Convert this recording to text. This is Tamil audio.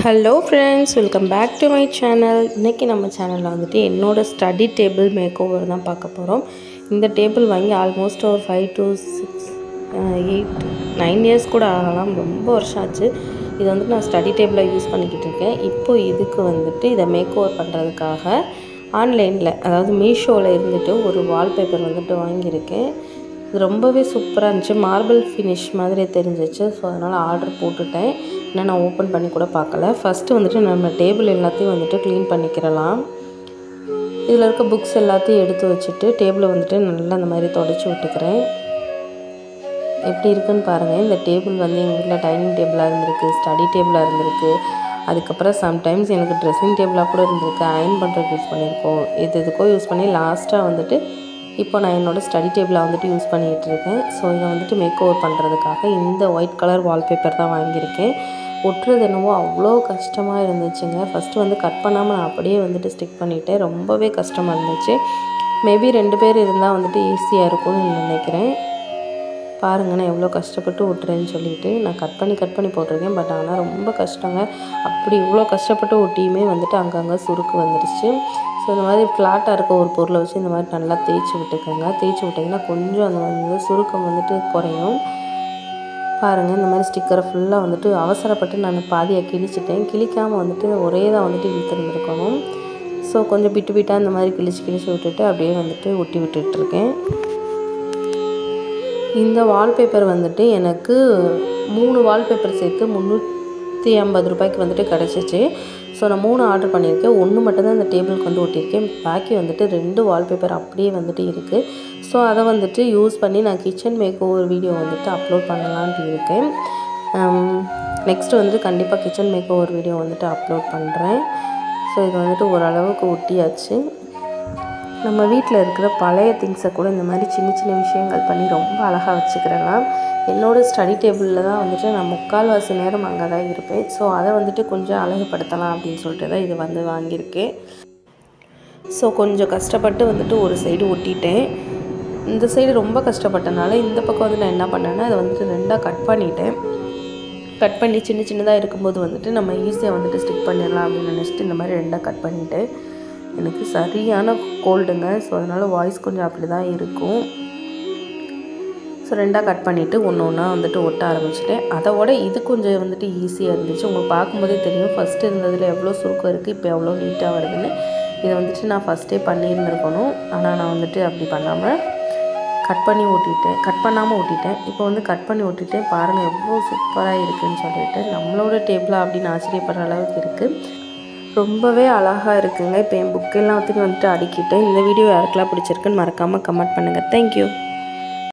Hello friends, welcome back to my channel. இன்றைக்கி நம்ம சேனலில் வந்துட்டு என்னோடய ஸ்டடி டேபிள் மேக் ஓவர் தான் பார்க்க போகிறோம். இந்த டேபிள் வாங்கி ஆல்மோஸ்ட் ஒரு 5 to 6 8 9 இயர்ஸ் கூட ஆகலாம். ரொம்ப வருஷம் ஆச்சு. இது வந்துட்டு நான் ஸ்டடி டேபிளாக யூஸ் பண்ணிக்கிட்டு இருக்கேன். இப்போது இதுக்கு வந்துட்டு இதை மேக் ஓவர் பண்ணுறதுக்காக ஆன்லைனில், அதாவது மீஷோவில் இருந்துட்டு ஒரு வால்பேப்பர் வந்துட்டு வாங்கியிருக்கேன். இது ரொம்பவே சூப்பராக இருந்துச்சு. மார்பிள் ஃபினிஷ் மாதிரி தெரிஞ்சிச்சு. ஸோ அதனால் ஆர்டர் போட்டுட்டேன். இன்னும் நான் ஓப்பன் பண்ணி கூட பார்க்கல. ஃபஸ்ட்டு வந்துட்டு நம்ம டேபிள் எல்லாத்தையும் வந்துட்டு க்ளீன் பண்ணிக்கிறலாம். இதில் இருக்க புக்ஸ் எல்லாத்தையும் எடுத்து வச்சுட்டு டேபிளை வந்துட்டு நல்லா அந்த மாதிரி தொடச்சி விட்டுக்கிறேன். எப்படி இருக்குன்னு பாருங்கள். இந்த டேபிள் வந்து எங்கள் வீட்டில் டைனிங் டேபிளாக இருந்திருக்கு, ஸ்டடி டேபிளாக இருந்திருக்கு. அதுக்கப்புறம் சம்டைம்ஸ் எனக்கு ட்ரெஸ்ஸிங் டேபிளாக கூட இருந்திருக்கு. அயர்ன் பண்ணுறதுக்கு யூஸ் பண்ணியிருக்கோம். எதுக்கோ யூஸ் பண்ணி லாஸ்ட்டாக வந்துட்டு இப்போ நான் என்னோடய ஸ்டடி டேபிளாக வந்துட்டு யூஸ் பண்ணிகிட்டு இருக்கேன். ஸோ இதை வந்துட்டு மேக் ஓவர் பண்ணுறதுக்காக இந்த ஒயிட் கலர் வால்பேப்பர் தான் வாங்கியிருக்கேன். ஒட்டுறது என்னவோ அவ்வளோ கஷ்டமாக இருந்துச்சுங்க. ஃபஸ்ட்டு வந்து கட் பண்ணாமல் நான் அப்படியே வந்துட்டு ஸ்டிக் பண்ணிவிட்டேன். ரொம்பவே கஷ்டமாக இருந்துச்சு. மேபி 2 பேர் இருந்தால் வந்துட்டு ஈஸியாக இருக்கும்னு நினைக்கிறேன். பாருங்கள், நான் எவ்வளோ கஷ்டப்பட்டு ஒட்டுறேன்னு சொல்லிவிட்டு நான் கட் பண்ணி போட்டிருக்கேன். பட் ஆனால் ரொம்ப கஷ்டங்க. அப்படி இவ்வளோ கஷ்டப்பட்டு ஒட்டியுமே வந்துட்டு அங்கங்கே சுருக்கு வந்துடுச்சு. ஸோ இந்த மாதிரி ஃப்ளாட்டாக இருக்க ஒரு பொருளை வச்சு இந்த மாதிரி நல்லா தேய்ச்சி விட்டுக்கோங்க. தேய்ச்சி விட்டிங்கன்னா கொஞ்சம் அந்த வந்து சுருக்கம் வந்துட்டு குறையும். பாருங்கள், இந்த மாதிரி ஸ்டிக்கரை ஃபுல்லாக வந்துட்டு அவசரப்பட்டு நான் பாதியாக கிழிச்சிட்டேன். கிழிக்காமல் வந்துட்டு ஒரே தான் வந்துட்டு இழுத்துருந்துருக்கணும். ஸோ கொஞ்சம் பிட்டாக இந்த மாதிரி கிழிச்சு விட்டுட்டு அப்படியே வந்துட்டு ஒட்டி விட்டுட்ருக்கேன். இந்த வால்பேப்பர் வந்துட்டு எனக்கு 3 வால்பேப்பர் சேர்த்து 350 ரூபாய்க்கு வந்துட்டு கிடச்சிச்சு. ஸோ நான் 3 ஆர்டர் பண்ணியிருக்கேன். 1 மட்டும்தான் இந்த டேபிளுக்கு வந்து ஒட்டியிருக்கேன். பாக்கி வந்துட்டு 2 வால்பேப்பர் அப்படியே வந்துட்டு இருக்குது. ஸோ அதை வந்துட்டு யூஸ் பண்ணி நான் கிச்சன் மேக் ஓவர் வீடியோ வந்துட்டு அப்லோட் பண்ணலான்ட்டு இருக்கேன். நெக்ஸ்ட்டு வந்துட்டு கண்டிப்பாக கிச்சன் மேக் ஓவர் வீடியோ வந்துட்டு அப்லோட் பண்ணுறேன். ஸோ இது வந்துட்டு ஓரளவுக்கு ஒட்டியாச்சு. நம்ம வீட்டில் இருக்கிற பழைய திங்ஸை கூட இந்த மாதிரி சின்ன சின்ன விஷயங்கள் பண்ணி ரொம்ப அழகாக வச்சுக்கிறலாம். என்னோடய ஸ்டடி டேபிளில் தான் வந்துட்டு நான் 3/4 நேரம் அங்கே தான் இருப்பேன். ஸோ அதை வந்துட்டு கொஞ்சம் அழகுபடுத்தலாம் அப்படின்னு சொல்லிட்டு தான் இது வந்து வாங்கியிருக்கேன். ஸோ கொஞ்சம் கஷ்டப்பட்டு வந்துட்டு ஒரு சைடு ஒட்டிட்டேன். இந்த சைடு ரொம்ப கஷ்டப்பட்டனால இந்த பக்கம் வந்து நான் என்ன பண்ணேன்னா அதை வந்துட்டு 2ஆக கட் பண்ணிட்டேன். கட் பண்ணி சின்னதாக இருக்கும்போது வந்துட்டு நம்ம ஈஸியாக வந்துட்டு ஸ்டிக் பண்ணிடலாம் அப்படின்னு நினச்சிட்டு இந்த மாதிரி 2ஆக கட் பண்ணிவிட்டேன். எனக்கு சரியான கோல்டுங்க. ஸோ அதனால் வாய்ஸ் கொஞ்சம் அப்படி தான் இருக்கும். ஸோ 2ஆக கட் பண்ணிவிட்டு ஒன்றா வந்துட்டு ஒட்ட ஆரம்பிச்சிட்டேன். அதோட இது கொஞ்சம் வந்துட்டு ஈஸியாக இருந்துச்சு. உங்களுக்கு பார்க்கும்போதே தெரியும் ஆரம்பிச்சிட்டேன். இருந்ததில் எவ்வளோ சுருக்கம் இருக்குது, இப்போ எவ்வளோ நீட்டாக வருதுன்னு. இதை வந்துட்டு நான் ஃபஸ்ட்டே பண்ணியிருந்துருக்கணும். ஆனால் நான் வந்துட்டு அப்படி பண்ணாமல் கட் பண்ணாமல் ஒட்டிட்டேன். இப்போ வந்து கட் பண்ணி ஒட்டிட்டேன். பாருங்கள் எவ்வளோ சூப்பராக இருக்குதுன்னு சொல்லிட்டு நம்மளோட டேபிளா அப்படின்னு ஆச்சரியப்படுற அளவுக்கு இருக்குது. ரொம்பவே அழகாக இருக்குங்க. இப்போ என் புக்கெல்லாம் வந்துட்டு அடுக்கிட்டேன். இந்த வீடியோ யாருக்கெல்லாம் பிடிச்சிருக்குன்னு மறக்காமல் கமெண்ட் பண்ணுங்கள். தேங்க்யூ.